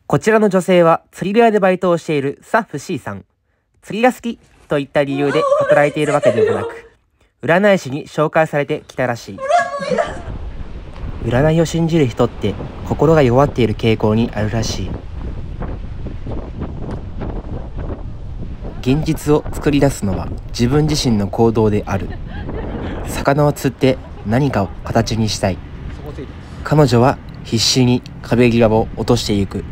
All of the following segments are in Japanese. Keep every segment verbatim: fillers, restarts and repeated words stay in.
こちらの女性は釣り部屋でバイトをしているスタッフ C さん。釣りが好きといった理由で働いているわけでもなく、占い師に紹介されてきたらしい。占いを信じる人って心が弱っている傾向にあるらしい。現実を作り出すのは自分自身の行動である。魚を釣って何かを形にしたい。彼女は必死に壁際を落としていく。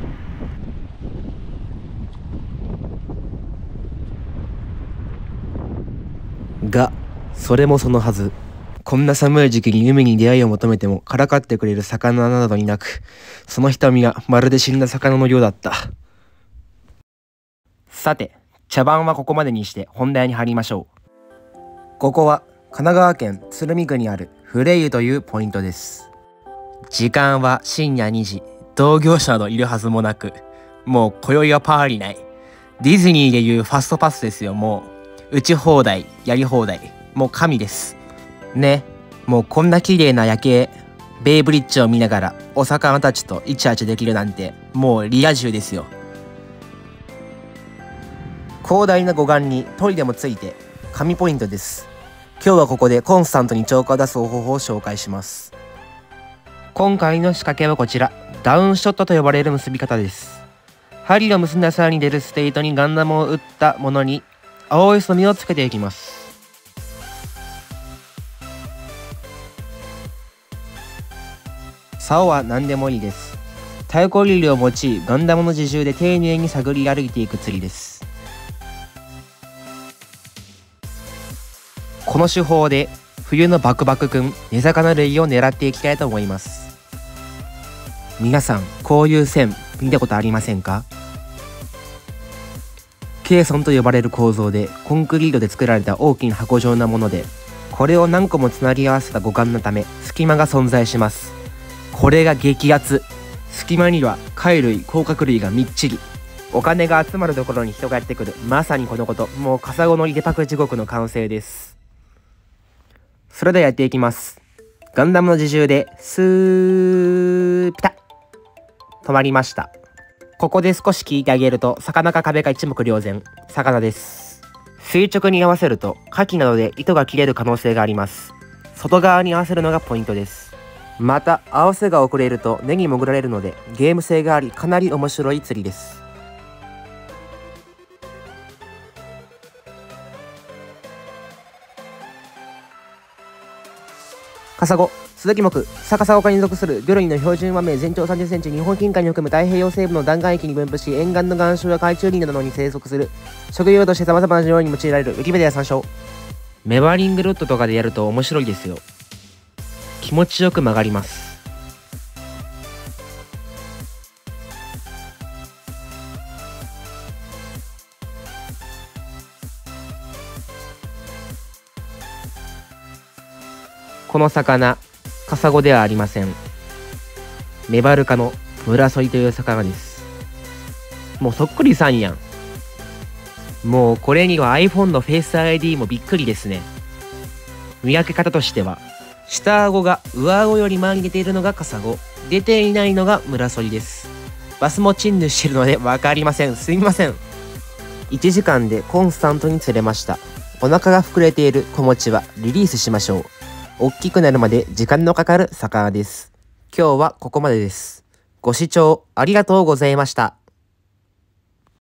が、それもそのはず。こんな寒い時期に海に出会いを求めてもからかってくれる魚などになく、その瞳がまるで死んだ魚のようだった。さて、茶番はここまでにして本題に入りましょう。ここは神奈川県鶴見区にあるフレイユというポイントです。時間は深夜にじ、同業者のいるはずもなく、もう今宵はパーリーない。ディズニーでいうファストパスですよ。もう打ち放題、やり放題、もう神ですね。もうこんな綺麗な夜景、ベイブリッジを見ながらお魚たちとイチャイチャできるなんて、もうリア充ですよ。広大な護岸にトイレもついて神ポイントです。今日はここでコンスタントに超過を出す方法を紹介します。今回の仕掛けはこちら、ダウンショットと呼ばれる結び方です。針を結んだ際に出るステートにガンダムを打ったものに青い墨をつけていきます。竿は何でもいいです。太鼓リールを用いガンダムの自重で丁寧に探り歩いていく釣りです。この手法で冬のバクバクくん根魚類を狙っていきたいと思います。皆さん、こういう線見たことありませんか？ケーソンと呼ばれる構造でコンクリートで作られた大きな箱状なもので、これを何個もつなぎ合わせた護岸のため隙間が存在します。これが激アツ。隙間には貝類、甲殻類がみっちり。お金が集まるところに人がやってくる。まさにこのこと。もうカサゴのリデパク地獄の完成です。それではやっていきます。ガンダムの自重でスーピタッ止まりました。ここで少し聞いてあげると魚か壁か一目瞭然。魚です。垂直に合わせると牡蠣などで糸が切れる可能性があります。外側に合わせるのがポイントです。また合わせが遅れると根に潜られるのでゲーム性があり、かなり面白い釣りです。カサゴ、スズキ目、逆さゴ科に属する魚類の標準和名、全長さんじゅっセンチ、日本近海に含む太平洋西部の断崖域に分布し、沿岸の岩礁や海中林などに生息する。食用として様々な料理に用いられる。ウィキペディア参照。メバリングロッドとかでやると面白いですよ。気持ちよく曲がります。この魚、カサゴではありません。メバル科のムラソリという魚です。もうそっくりさんやん。もうこれには iPhone の Face アイディー もびっくりですね。見分け方としては、下顎が上顎より前に出ているのがカサゴ、出ていないのがムラソリです。バスも沈入しているので分かりません。すみません。いちじかんでコンスタントに釣れました。お腹が膨れている子持ちはリリースしましょう。大きくなるまで時間のかかる魚です。今日はここまでです。ご視聴ありがとうございました。